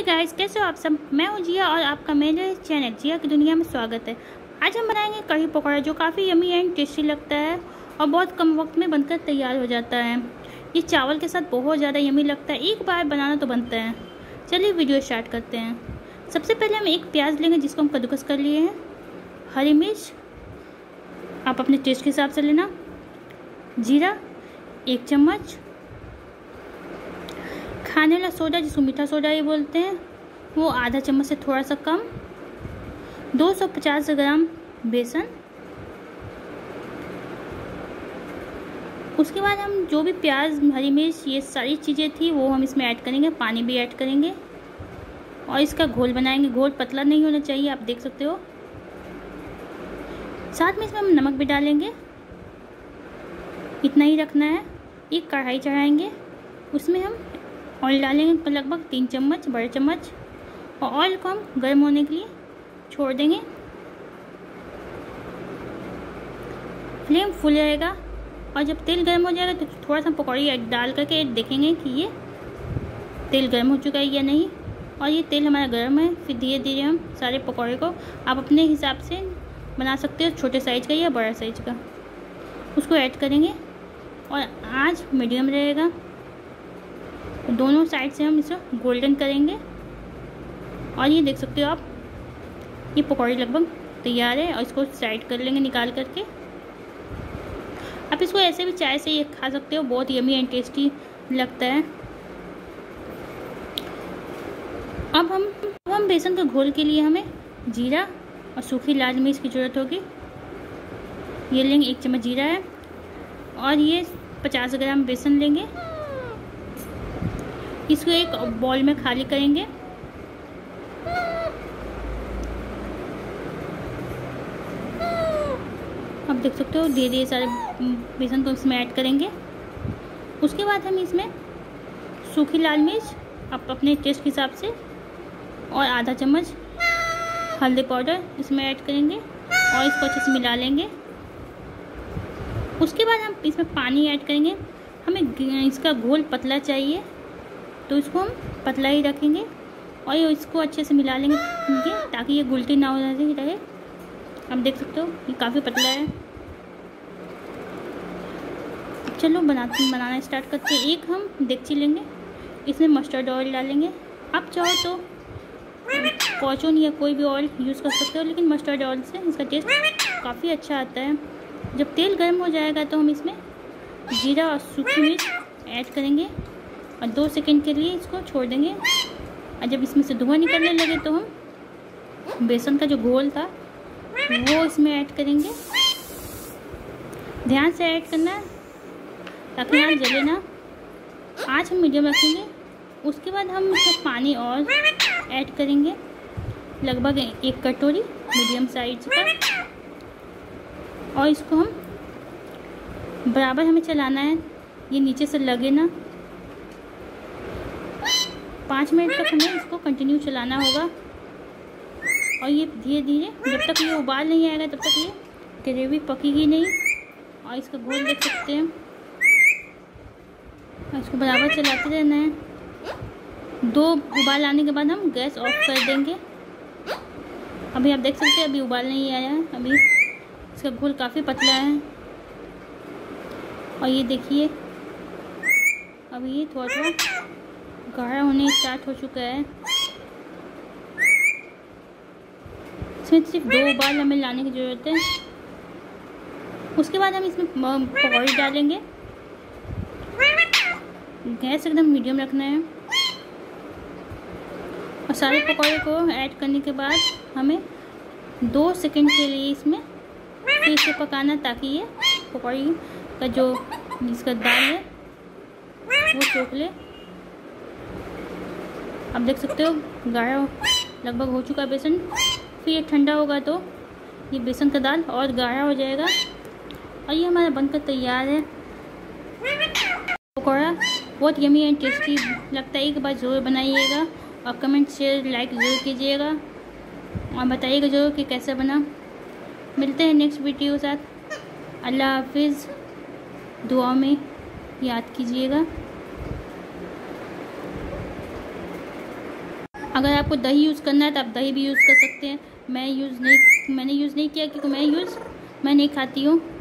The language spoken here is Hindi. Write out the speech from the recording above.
हे गाइस, कैसे हो आप सब। मैं हूँ जिया और आपका मेरे चैनल जिया की दुनिया में स्वागत है। आज हम बनाएंगे कढ़ी पकौड़ा, जो काफ़ी यमी एंड टेस्टी लगता है और बहुत कम वक्त में बनकर तैयार हो जाता है। ये चावल के साथ बहुत ज़्यादा यमी लगता है, एक बार बनाना तो बनता है। चलिए वीडियो स्टार्ट करते हैं। सबसे पहले हम एक प्याज लेंगे जिसको हम कद्दूकस कर लिए हैं। हरी मिर्च आप अपने टेस्ट के हिसाब से लेना। जीरा 1 चम्मच। खाने वाला सोडा जिसको मीठा सोडा ही बोलते हैं वो आधा चम्मच से थोड़ा सा कम। 250 ग्राम बेसन। उसके बाद हम जो भी प्याज हरी मिर्च ये सारी चीज़ें थी वो हम इसमें ऐड करेंगे, पानी भी ऐड करेंगे और इसका घोल बनाएंगे। घोल पतला नहीं होना चाहिए, आप देख सकते हो। साथ में इसमें हम नमक भी डालेंगे, इतना ही रखना है। एक कढ़ाई चढ़ाएंगे, उसमें हम ऑयल डालेंगे लगभग 3 चम्मच, बड़े चम्मच, और ऑयल को हम गर्म होने के लिए छोड़ देंगे। फ्लेम फुल रहेगा और जब तेल गर्म हो जाएगा तो थोड़ा सा पकौड़ी डाल करके देखेंगे कि ये तेल गर्म हो चुका है या नहीं। और ये तेल हमारा गर्म है। फिर धीरे धीरे हम सारे पकौड़े को आप अपने हिसाब से बना सकते हो, छोटे साइज का या बड़ा साइज का, उसको ऐड करेंगे और आंच मीडियम रहेगा। दोनों साइड से हम इसे गोल्डन करेंगे और ये देख सकते हो आप, ये पकौड़ी लगभग तैयार है और इसको साइड कर लेंगे निकाल करके। आप इसको ऐसे भी चाय से ये खा सकते हो, बहुत यमी एंड टेस्टी लगता है। अब हम बेसन के घोल के लिए हमें जीरा और सूखी लाल मिर्च की ज़रूरत होगी। ये लेंगे 1 चम्मच जीरा है और ये 50 ग्राम बेसन लेंगे। इसको एक बॉल में खाली करेंगे। आप देख सकते हो धीरे धीरे सारे बेसन को इसमें ऐड करेंगे। उसके बाद हम इसमें सूखी लाल मिर्च आप अपने टेस्ट के हिसाब से और आधा चम्मच हल्दी पाउडर इसमें ऐड करेंगे और इसको अच्छे से मिला लेंगे। उसके बाद हम इसमें पानी ऐड करेंगे। हमें इसका घोल पतला चाहिए तो इसको हम पतला ही रखेंगे और ये इसको अच्छे से मिला लेंगे ताकि ये गुलटी ना हो रहे। आप देख सकते हो ये काफ़ी पतला है। चलो बनाना स्टार्ट करते हैं। एक हम देगची लेंगे, इसमें मस्टर्ड ऑयल डालेंगे। आप चाहो तो फॉर्चून या कोई भी ऑयल यूज़ कर सकते हो, लेकिन मस्टर्ड ऑयल से इसका टेस्ट काफ़ी अच्छा आता है। जब तेल गर्म हो जाएगा तो हम इसमें जीरा और सूखी मिर्च ऐड करेंगे और 2 सेकंड के लिए इसको छोड़ देंगे। और जब इसमें से धुआं निकलने लगे तो हम बेसन का जो घोल था वो इसमें ऐड करेंगे। ध्यान से ऐड करना है ताकि यहाँ जले ना। आँच हम मीडियम रखेंगे। उसके बाद हम इसमें पानी और ऐड करेंगे, लगभग 1 कटोरी मीडियम साइज का, और इसको हम बराबर हमें चलाना है, ये नीचे से लगे ना। 5 मिनट तक हमें इसको कंटिन्यू चलाना होगा और ये धीरे धीरे जब तक ये उबाल नहीं आएगा तब तक ये ग्रेवी पकेगी नहीं। और इसका घोल देख सकते हैं, और इसको बराबर चलाते रहना है। 2 उबाल आने के बाद हम गैस ऑफ कर देंगे। अभी आप देख सकते हैं अभी उबाल नहीं आया है, अभी इसका घोल काफ़ी पतला है। और ये देखिए अभी ये थोड़ा थोड़ा गाढ़ा होने स्टार्ट हो चुका है। इसमें सिर्फ 2 उबाल हमें लाने की ज़रूरत है। उसके बाद हम इसमें पकौड़ी डालेंगे। गैस एकदम मीडियम रखना है और सारे पकौड़े को ऐड करने के बाद हमें 2 सेकंड के लिए इसमें फिर से पकाना, ताकि ये पकौड़ी का जो इसका दाल है वो सोख ले। आप देख सकते हो गाढ़ा लगभग हो चुका है बेसन। फिर ये ठंडा होगा तो ये बेसन का दाल और गाढ़ा हो जाएगा और ये हमारा बनकर तैयार है। पकौड़ा बहुत यमी एंड टेस्टी लगता है, एक बार ज़रूर बनाइएगा और कमेंट शेयर लाइक ज़रूर कीजिएगा और बताइएगा ज़रूर कि कैसा बना। मिलते हैं नेक्स्ट वीडियो के साथ। अल्लाह हाफिज़। दुआ में याद कीजिएगा। अगर आपको दही यूज़ करना है तो आप दही भी यूज़ कर सकते हैं। मैंने यूज़ नहीं किया क्योंकि मैं नहीं खाती हूँ।